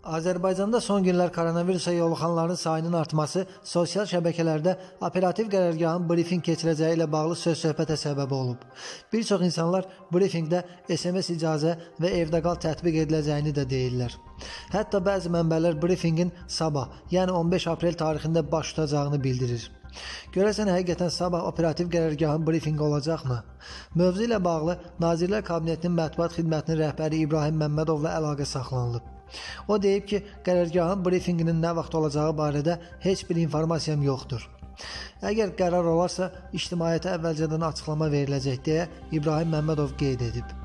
Azərbaycanda son günlər koronavirusa yoluxanların sayının artması sosial şəbəkələrdə operativ qərargahın brifinq keçirəcəyi ilə bağlı söz-söhbətə səbəb olub. Bir çox insanlar brifinqdə SMS icazə və evdə qal tətbiq ediləcəyini də deyirlər. Hətta bəzi mənbələr brifinqin sabah, yəni 15 aprel tarixində baş tutacağını bildirir. Görəsən həqiqətən sabah operativ qərargahın brifinqi olacaqmı? Mövzu ilə bağlı Nazirlər Kabinetinin mətbuat xidmətinin rəhbəri İbrahim Məmmədovla əlaqə saxlanılıb. O deyib ki, qərargahın brifinqinin nə vaxt olacağı barədə heç bir informasiyam yoxdur. Əgər qərar olarsa, ictimaiyyətə əvvəlcədən açıqlama veriləcək deyə İbrahim Məmmədov qeyd edib.